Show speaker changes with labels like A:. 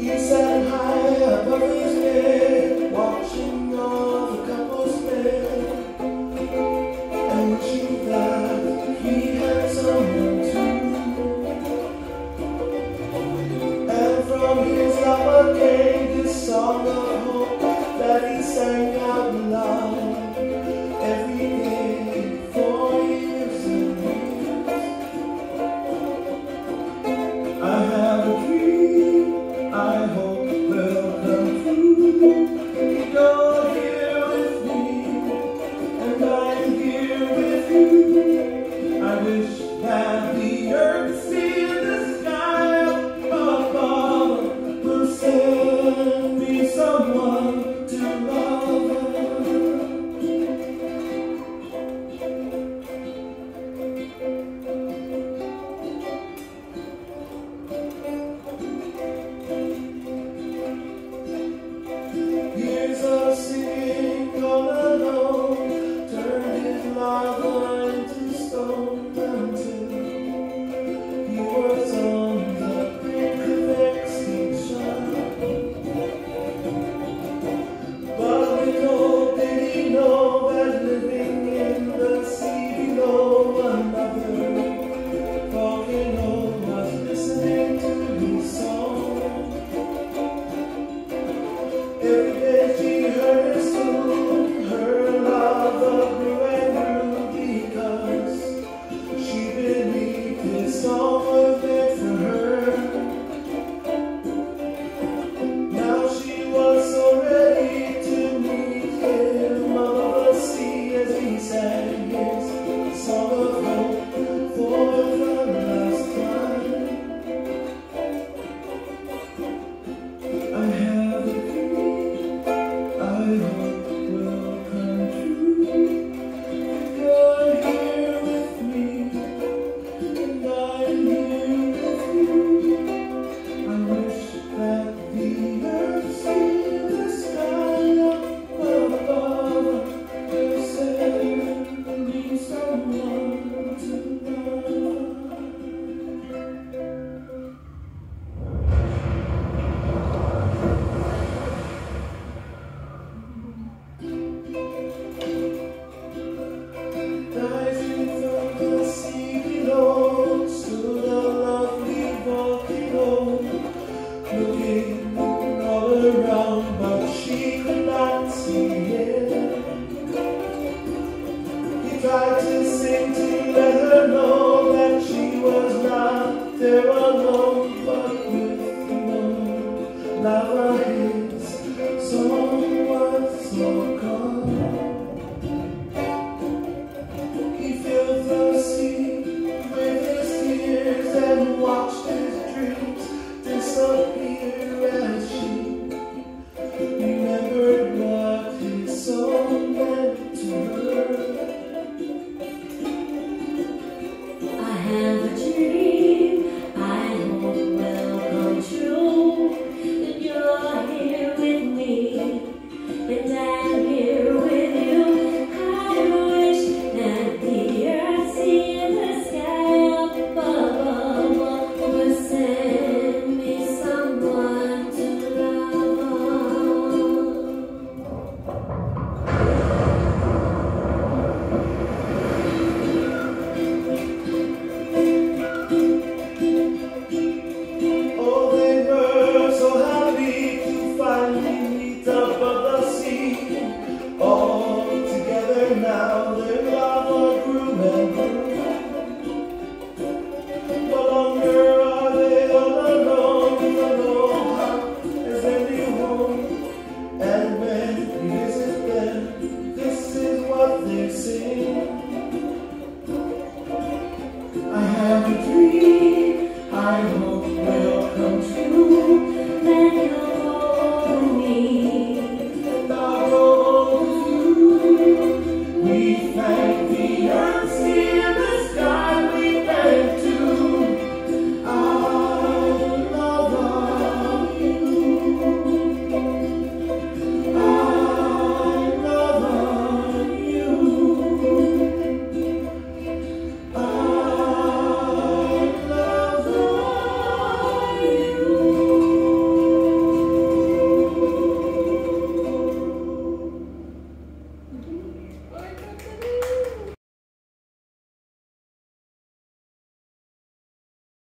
A: He sat high above his bed, watching all the couples play, and wishing that he had someone too. And from his lover came this song of hope that he sang out loud every day for years and years. I have a dream I hope will come true. You're here with me, and I'm here with you. I wish that the earth, sea, and the sky above will send me someone to love. Years of singing all alone turned his lava into stone until he was on the brink of extinction. But little did he know that living in the sea below another volcano was listening to his song. Every day she heard his tune, her love grew and grew because she believed his song was meant for her. Now she was so ready to meet him above the sea as he sang his song of hope for the last time. I have a dream I hope will come true. You're here with me, and I'm here with you. I wish that the earth, sea, and the sky above will send me someone to love. Rising from the sea below stood a lovely volcano, looking all around, but she could not see him. He tried to sing to let her know that she was not there alone, but with no love.